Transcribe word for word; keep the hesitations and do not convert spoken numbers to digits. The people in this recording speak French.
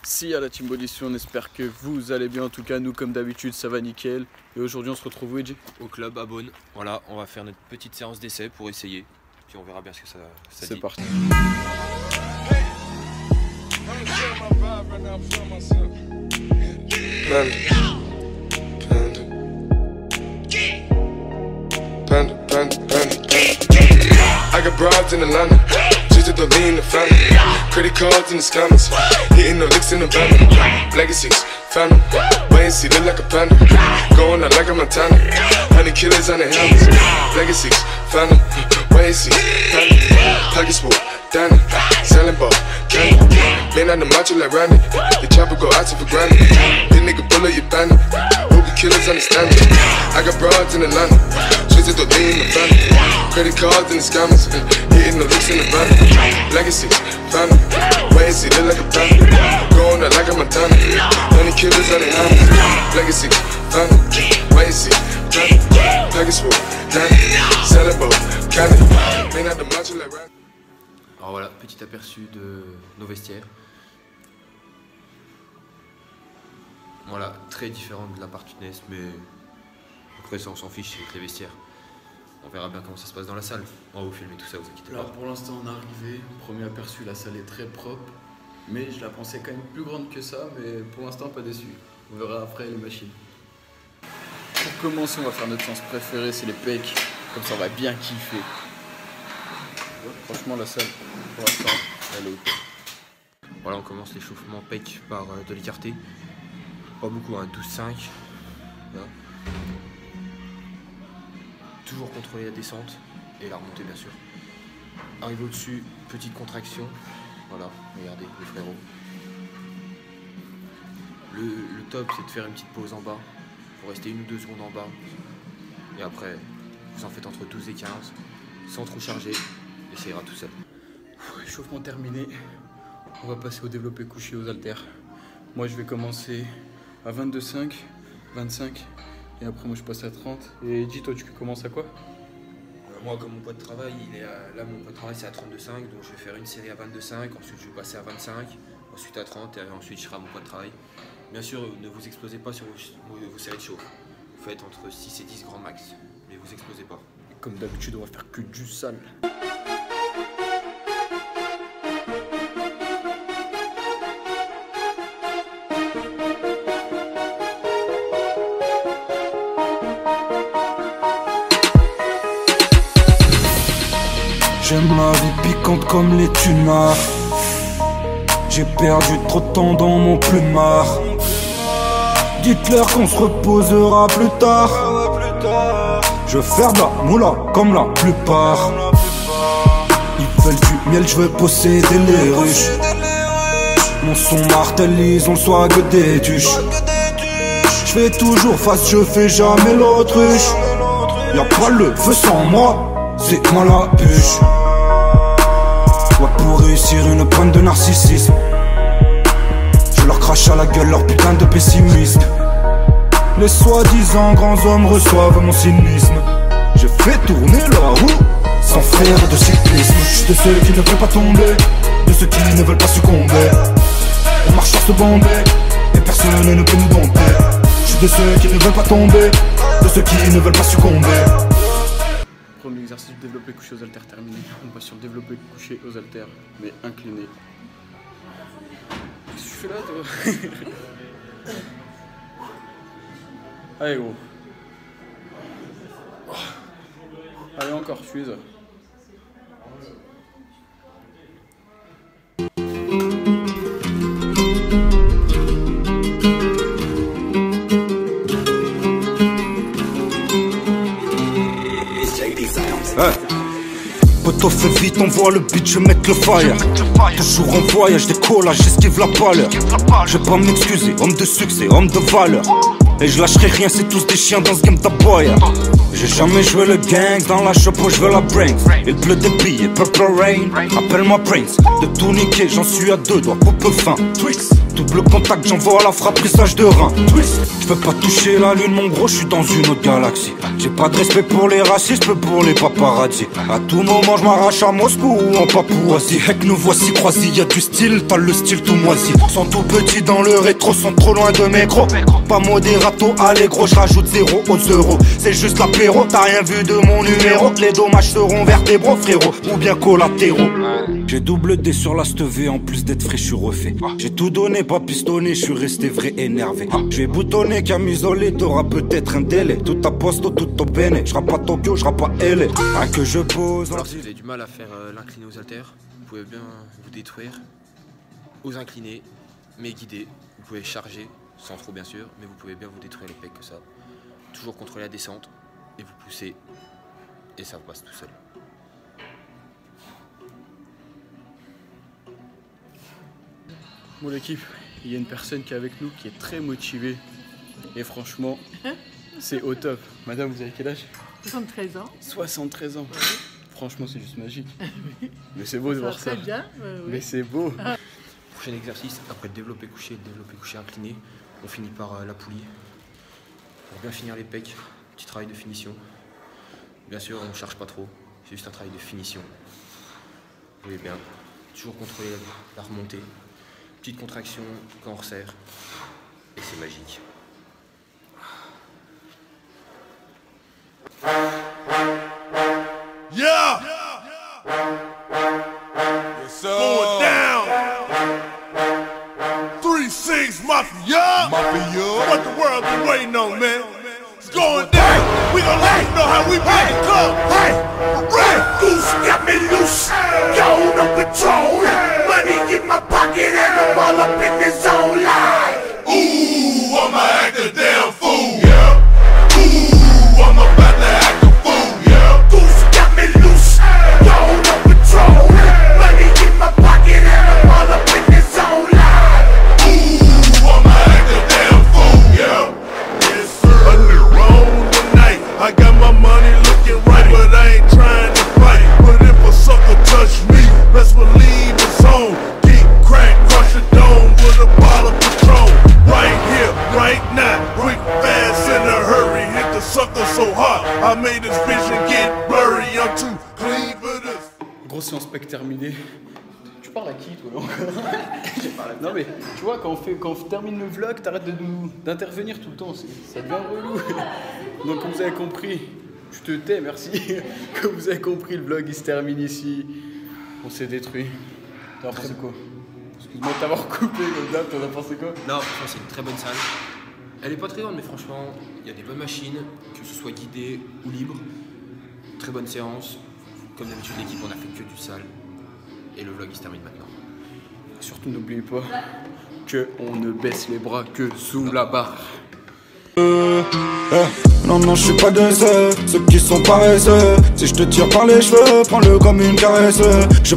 Si à la Team Bodition, on espère que vous allez bien. En tout cas, nous, comme d'habitude, ça va nickel. Et aujourd'hui, on se retrouve où, Edgy? Au club à Beaune. Voilà, on va faire notre petite séance d'essai pour essayer. Puis on verra bien ce que ça, ça dit. C'est parti. Panda, panda, panda, panda. I got broads in Atlanta, just to lean the family. Credit cards in the scammers, hitting the licks in the van. Legacies, family, wait and see, look like a panda. Going out like a Montana, honey killers on the helmets. Legacies, family, wait and see, family. Pockets full, Danny, selling ball, candy. Man on the macho like Randy, the chopper go out to for granted. This nigga bullet you bandit, hope you killers understand it. I got broads in Atlanta, just to lean the family. Credit cards and the scammers, hitting the licks in the van. Legacies, family, wait and see, look like a panda. Going out like a Montana, honey killers on the helmets. Legacies, family, wait and see, family. Pockets full, Danny, selling ball, candy. Man on the macho like Randy. Alors voilà, petit aperçu de nos vestiaires. Voilà, très différent de l'appart Tunes, mais après ça on s'en fiche avec les vestiaires. On verra bien comment ça se passe dans la salle. On va vous filmer tout ça, vous inquiétez pas. Alors pour l'instant on est arrivé, premier aperçu, la salle est très propre. Mais je la pensais quand même plus grande que ça, mais pour l'instant pas déçu. On verra après les machines. Pour commencer, on va faire notre séance préférée, c'est les pecs. Comme ça on va bien kiffer. Franchement la salle, pour l'instant, elle est au top. Voilà, on commence l'échauffement pec par euh, de l'écarté. Pas beaucoup, hein, douze cinq. Voilà. Toujours contrôler la descente et la remontée bien sûr. Arrive au-dessus, petite contraction. Voilà, regardez les frérots. Le, le top c'est de faire une petite pause en bas pour rester une ou deux secondes en bas. Et après, vous en faites entre douze et quinze, sans trop charger, et ça ira tout seul. Échauffement terminé. On va passer au développé couché aux haltères. Moi je vais commencer à vingt-deux cinq, vingt-cinq. Et après moi je passe à trente. Et Edgy, toi tu commences à quoi? euh, Moi comme mon poids de travail, il est à, là mon poids de travail c'est à trente-deux cinq, donc je vais faire une série à vingt-deux cinq, ensuite je vais passer à vingt-cinq, ensuite à trente et ensuite je serai à mon poids de travail. Bien sûr ne vous explosez pas sur vos, vos séries de chauffe. Vous faites entre six et dix grands max, mais vous explosez pas. Comme d'habitude on va faire que du sale. J'aime la vie piquante comme les tunards. J'ai perdu trop de temps dans mon plumard. Dites-leur qu'on se reposera plus tard. Je veux faire de la moula comme la plupart. Ils veulent du miel, je veux posséder les ruches. Mon son martélise, on le swag des tuches. Je fais toujours face, je fais jamais l'autruche. Y'a pas le feu sans moi, c'est moi la bûche. Ouais, pour réussir une panne de narcissisme, je leur crache à la gueule leur putain de pessimisme. Les soi-disant grands hommes reçoivent mon cynisme. Je fais tourner la roue sans faire de cyclisme. Je suis de ceux qui ne veulent pas tomber, de ceux qui ne veulent pas succomber. On marche sur ce bandé et personne ne peut nous dompter. Je suis de ceux qui ne veulent pas tomber, de ceux qui ne veulent pas succomber. Premier exercice du développé couché aux haltères terminé. On passe sur le développé couché aux haltères, mais incliné. Qu'est-ce que tu fais là, toi? Allez, gros. Allez, encore, je suis les heures. Hey. Poto fait vite, on voit le beat, je mets le fire. Toujours en voyage, des collages, j'esquive la pâleur. Je vais pas m'excuser, homme de succès, homme de valeur. Et je lâcherai rien, c'est tous des chiens dans ce game d'Aboya. J'ai jamais joué le gangs, dans la chapeau je veux la brains. Il pleut des billets, purple rain, appelle-moi Prince. De tout niquer, j'en suis à deux doigts, poupe fin. Twix, double contact, j'envoie la frappe, pressage de rein. Twist, je peux pas toucher la lune mon gros, je suis dans une autre galaxie. J'ai pas de respect pour les racistes, pour les paparazzi. À tout moment je m'arrache à Moscou ou en Papouasie. Heck, nous voici croisis, y'a du style, t'as le style tout moisi. Sont tout petits dans le rétro, sont trop loin de mes gros. Pas modérato, allégro, je rajoute zéro aux euros. C'est juste l'apéro, t'as rien vu de mon numéro. Les dommages seront vertébraux frérot, ou bien collatéraux. J'ai double D sur la stevée, en plus d'être frais, je suis refait. J'ai tout donné, pas pistonné, je suis resté vrai énervé. Je vais boutonner, camisolé, t'auras peut-être un délai. Tout à posto, tout au bene, je rappe pas Tokyo, je rappe pas L A. Rien que je pose. Alors si vous avez du mal à faire euh, l'incliné aux haltères, vous pouvez bien vous détruire aux inclinés, mais guidés. Vous pouvez charger, sans trop bien sûr, mais vous pouvez bien vous détruire les pecs que ça. Toujours contrôler la descente, et vous poussez, et ça passe tout seul. Bon l'équipe, il y a une personne qui est avec nous qui est très motivée. Et franchement, c'est au top. Madame, vous avez quel âge? soixante-treize ans. soixante-treize ans. Oui. Franchement, c'est juste magique. Mais c'est beau de Ça voir va ça. très bien. euh, oui. Mais c'est beau. Prochain exercice, après le développé couché et le développé couché incliné, on finit par euh, la poulie. Pour bien finir les pecs, petit travail de finition. Bien sûr, on ne charge pas trop, c'est juste un travail de finition. Vous voyez bien, toujours contrôler la, la remontée. Petite contraction quand on resserre, et c'est magique. Yeah! Yes, sir. Going down. three six Mafia. Mafia. What the world been waiting on, man? It's going down. We gonna let you know how we play the club. Hey, Red Goose got me loose. Yo, no control. Money in my pocket and I'm all up in the zone line. Ooh, I'ma act a damn fool. Yeah. Ooh, I'm about to act a fool. Yeah. Goose got me loose. Yo, no control. Money in my pocket and I'm all up in the zone line. Ooh, I'ma act a damn fool. Yeah. Yes, sir. A little wrong tonight. I got my money looking right, but I ain't trying to fight. But if a sucker touch me, let's believe his own. Get crack, crush a dome with a bottle of Patron. Right here, right now, quick, fast, in a hurry. Hit the sucker so hard, I made his vision get blurry. I'm too clean for this. Grosse séance pec terminée. Tu parles à qui toi là? Non mais tu vois quand on fait quand on termine le vlog, t'arrêtes de nous d'intervenir tout le temps, ça devient relou. Donc comme vous avez compris, je te tais, merci. Comme vous avez compris, le vlog il se termine ici. On s'est détruit. T'as pensé quoi? Excuse-moi de t'avoir coupé comme d'hab, t'en as pensé quoi? Non, franchement, c'est une très bonne salle. Elle est pas très grande, mais franchement, il y a des bonnes machines, que ce soit guidé ou libre. Très bonne séance. Comme d'habitude, l'équipe, on a fait que du sale. Et le vlog, il se termine maintenant. Surtout n'oubliez pas que on ne baisse les bras que sous la barre. Euh, eh, non, non, je suis pas de ceux, ceux qui sont paresseux. Si je te tire par les cheveux, prends-le comme une caresse. Je